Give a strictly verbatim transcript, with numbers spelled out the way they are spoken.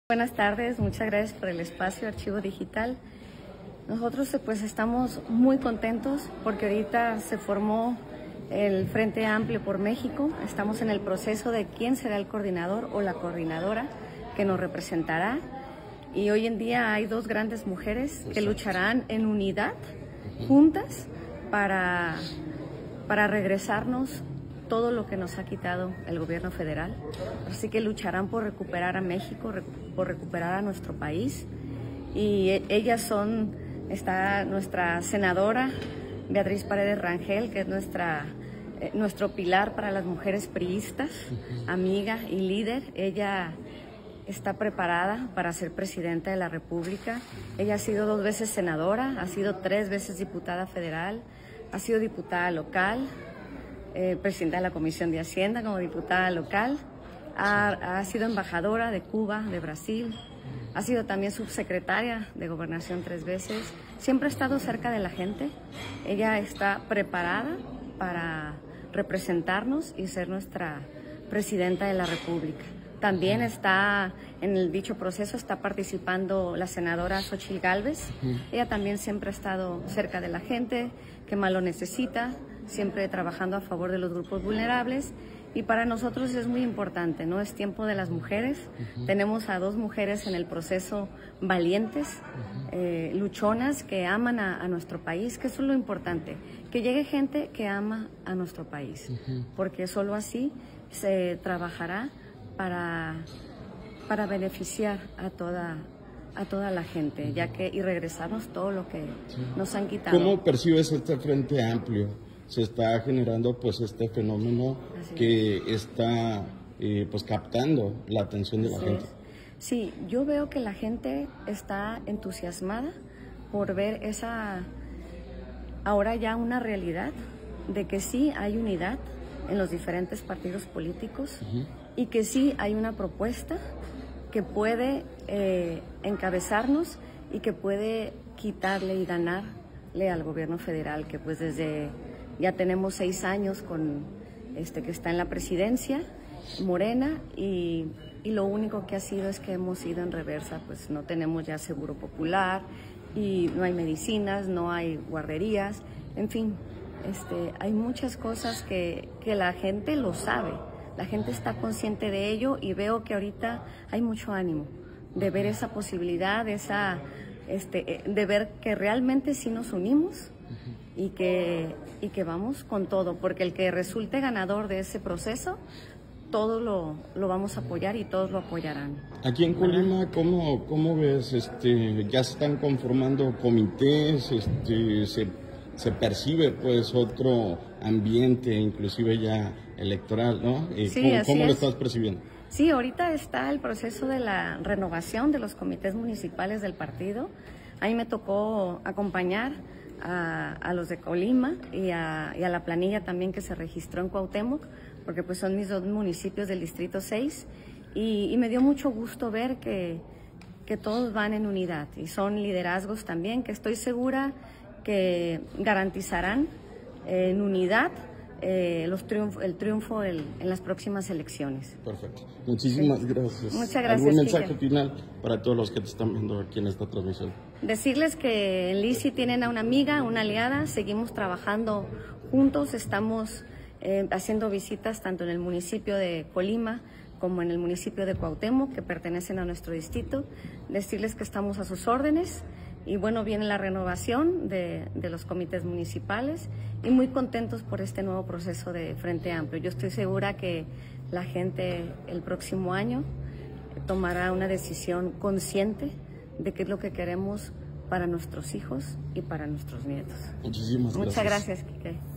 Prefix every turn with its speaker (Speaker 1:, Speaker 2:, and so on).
Speaker 1: Buenas tardes, muchas gracias por el espacio Archivo Digital. Nosotros pues estamos muy contentos porque ahorita se formó el Frente Amplio por México. Estamos en el proceso de quién será el coordinador o la coordinadora que nos representará. Y hoy en día hay dos grandes mujeres que lucharán en unidad, juntas, para, para regresarnos todo lo que nos ha quitado el gobierno federal. Así que lucharán por recuperar a México, por recuperar a nuestro país. Y ellas son, está nuestra senadora Beatriz Paredes Rangel, que es nuestra, eh, nuestro pilar para las mujeres priistas, amiga y líder. Ella está preparada para ser presidenta de la República. Ella ha sido dos veces senadora, ha sido tres veces diputada federal, ha sido diputada local, Eh, presidenta de la Comisión de Hacienda como diputada local, ha, ha sido embajadora de Cuba, de Brasil, ha sido también subsecretaria de Gobernación tres veces, siempre ha estado cerca de la gente. Ella está preparada para representarnos y ser nuestra presidenta de la República. También está en el dicho proceso, está participando la senadora Xochitl Gálvez. Ella también siempre ha estado cerca de la gente que más lo necesita, siempre trabajando a favor de los grupos vulnerables, y para nosotros es muy importante, ¿no? Es tiempo de las mujeres. Uh-huh. Tenemos a dos mujeres en el proceso valientes, uh-huh. eh, luchonas, que aman a, a nuestro país, que eso es lo importante, que llegue gente que ama a nuestro país, uh-huh. porque solo así se trabajará para, para beneficiar a toda a toda la gente, ya que y regresarnos todo lo que sí. nos han quitado.
Speaker 2: ¿Cómo percibes este Frente Amplio? Se está generando pues este fenómeno Así que es. está eh, pues captando la atención de la
Speaker 1: Así
Speaker 2: gente.
Speaker 1: Es. Sí, yo veo que la gente está entusiasmada por ver esa, ahora ya una realidad de que sí hay unidad en los diferentes partidos políticos uh-huh. y que sí hay una propuesta que puede eh, encabezarnos y que puede quitarle y ganarle al gobierno federal, que pues desde ya tenemos seis años con este que está en la presidencia, Morena, y, y lo único que ha sido es que hemos ido en reversa, pues no tenemos ya seguro popular, y no hay medicinas, no hay guarderías, en fin, este, hay muchas cosas que, que la gente lo sabe, la gente está consciente de ello, y veo que ahorita hay mucho ánimo de ver esa posibilidad, esa, este, de ver que realmente sí nos unimos, y que, y que vamos con todo, porque el que resulte ganador de ese proceso, todos lo, lo vamos a apoyar y todos lo apoyarán.
Speaker 2: Aquí en Colima, ¿cómo, cómo ves? Este, ya se están conformando comités, este, se, se percibe pues otro ambiente, inclusive ya electoral, ¿no? Eh,
Speaker 1: Sí,
Speaker 2: ¿Cómo,
Speaker 1: así
Speaker 2: cómo lo
Speaker 1: es.
Speaker 2: estás percibiendo?
Speaker 1: Sí, ahorita está el proceso de la renovación de los comités municipales del partido. A mí me tocó acompañar A, a los de Colima y a, y a la planilla también que se registró en Cuauhtémoc, porque pues son mis dos municipios del Distrito seis, y, y me dio mucho gusto ver que, que todos van en unidad, y son liderazgos también que estoy segura que garantizarán eh, en unidad eh, los triunfo, el triunfo el, en las próximas elecciones.
Speaker 2: Perfecto. Muchísimas
Speaker 1: sí.
Speaker 2: gracias.
Speaker 1: Muchas gracias.
Speaker 2: ¿Algún mensaje
Speaker 1: Quique?
Speaker 2: final para todos los que te están viendo aquí en esta transmisión?
Speaker 1: Decirles que en Lisi tienen a una amiga, una aliada, seguimos trabajando juntos, estamos eh, haciendo visitas tanto en el municipio de Colima como en el municipio de Cuauhtémoc, que pertenecen a nuestro distrito. Decirles que estamos a sus órdenes, y bueno, viene la renovación de, de los comités municipales, y muy contentos por este nuevo proceso de Frente Amplio. Yo estoy segura que la gente el próximo año tomará una decisión consciente de qué es lo que queremos para nuestros hijos y para nuestros nietos.
Speaker 2: Muchísimas gracias.
Speaker 1: Muchas gracias, Quique.